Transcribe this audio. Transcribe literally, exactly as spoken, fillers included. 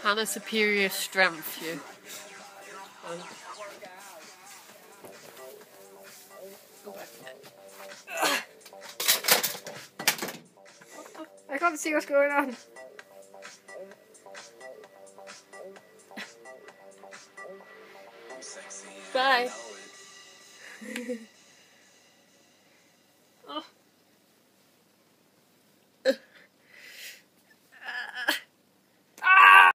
Hannah superior strength, you. I can't see what's going on. Bye.